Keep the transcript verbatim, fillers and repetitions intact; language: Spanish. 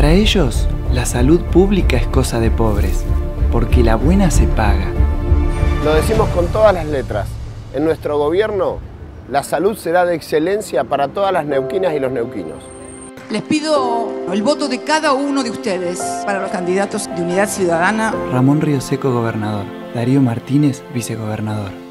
Para ellos, la salud pública es cosa de pobres, porque la buena se paga. Lo decimos con todas las letras. En nuestro gobierno, la salud será de excelencia para todas las neuquinas y los neuquinos. Les pido el voto de cada uno de ustedes para los candidatos de Unidad Ciudadana. Ramón Río Seco, gobernador. Darío Martínez, vicegobernador.